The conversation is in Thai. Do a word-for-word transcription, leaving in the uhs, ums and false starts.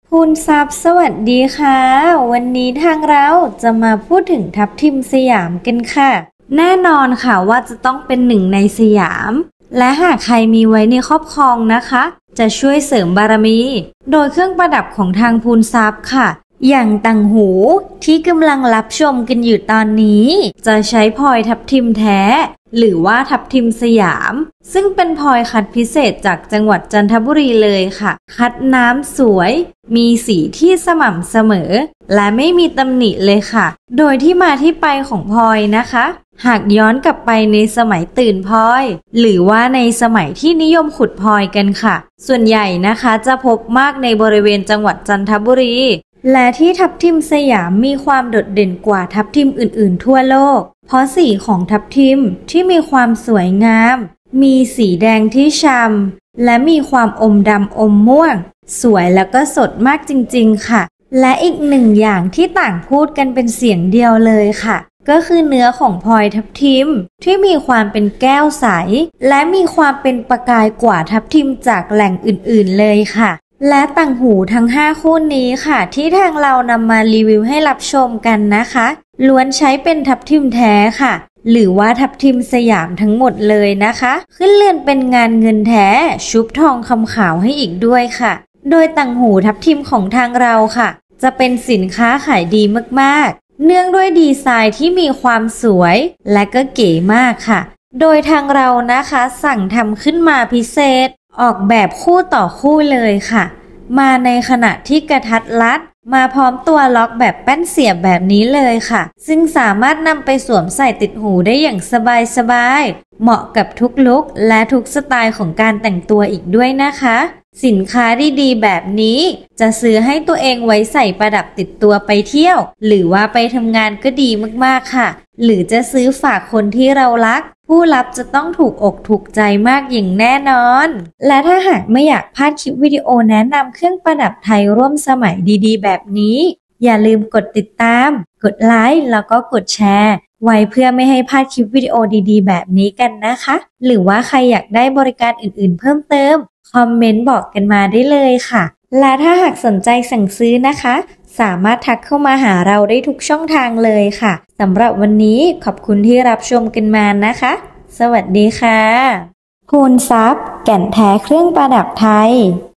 คุณซับสวัสดีค่ะวันนี้ทางเราจะมาพูดถึงทับทิมสยามกันค่ะแน่นอนค่ะว่าจะต้องเป็นหนึ่งในสยามและหากใครมีไว้ในครอบครองนะคะจะช่วยเสริมบารมีโดยเครื่องประดับของทางพูนทรัพย์ค่ะอย่างต่างหูที่กำลังรับชมกันอยู่ตอนนี้จะใช้พลอยทับทิมแท้หรือว่าทับทิมสยามซึ่งเป็นพลอยคัดพิเศษจากจังหวัดจันทบุรีเลยค่ะคัดน้ำสวยมีสีที่สม่ำเสมอและไม่มีตำหนิเลยค่ะโดยที่มาที่ไปของพลอยนะคะหากย้อนกลับไปในสมัยตื่นพลอยหรือว่าในสมัยที่นิยมขุดพลอยกันค่ะส่วนใหญ่นะคะจะพบมากในบริเวณจังหวัดจันทบุรีและที่ทับทิมสยามมีความโดดเด่นกว่าทับทิมอื่นๆทั่วโลกเพราะสีของทับทิมที่มีความสวยงามมีสีแดงที่ช่ำและมีความอมดำอมม่วงสวยแล้วก็สดมากจริงๆค่ะและอีกหนึ่งอย่างที่ต่างพูดกันเป็นเสียงเดียวเลยค่ะก็คือเนื้อของพลอยทับทิมที่มีความเป็นแก้วใสและมีความเป็นประกายกว่าทับทิมจากแหล่งอื่นๆเลยค่ะและต่างหูทั้งห้าคู่นี้ค่ะที่ทางเรานำมารีวิวให้รับชมกันนะคะล้วนใช้เป็นทับทิมแท้ค่ะหรือว่าทับทิมสยามทั้งหมดเลยนะคะขึ้นเรือนเป็นงานเงินแท้ชุบทองคำขาวให้อีกด้วยค่ะโดยต่างหูทับทิมของทางเราค่ะจะเป็นสินค้าขายดีมากๆเนื่องด้วยดีไซน์ที่มีความสวยและก็เก๋มากค่ะโดยทางเรานะคะสั่งทำขึ้นมาพิเศษออกแบบคู่ต่อคู่เลยค่ะมาในขณะที่กระทัดรัดมาพร้อมตัวล็อกแบบแป้นเสียบแบบนี้เลยค่ะซึ่งสามารถนำไปสวมใส่ติดหูได้อย่างสบายๆเหมาะกับทุกลุคและทุกสไตล์ของการแต่งตัวอีกด้วยนะคะสินค้าดีๆแบบนี้จะซื้อให้ตัวเองไว้ใส่ประดับติดตัวไปเที่ยวหรือว่าไปทำงานก็ดีมากๆค่ะหรือจะซื้อฝากคนที่เรารักผู้รับจะต้องถูกอกถูกใจมากอย่างแน่นอนและถ้าหากไม่อยากพลาดคลิปวิดีโอแนะนำเครื่องประดับไทยร่วมสมัยดีๆแบบนี้อย่าลืมกดติดตามกดไลค์แล้วก็กดแชร์ไว้เพื่อไม่ให้พลาดคลิปวิดีโอดีๆแบบนี้กันนะคะหรือว่าใครอยากได้บริการอื่นๆเพิ่มเติมคอมเมนต์บอกกันมาได้เลยค่ะและถ้าหากสนใจสั่งซื้อนะคะสามารถทักเข้ามาหาเราได้ทุกช่องทางเลยค่ะสำหรับวันนี้ขอบคุณที่รับชมกันมานะคะสวัสดีค่ะพูนทรัพย์แก่นแท้เครื่องประดับไทย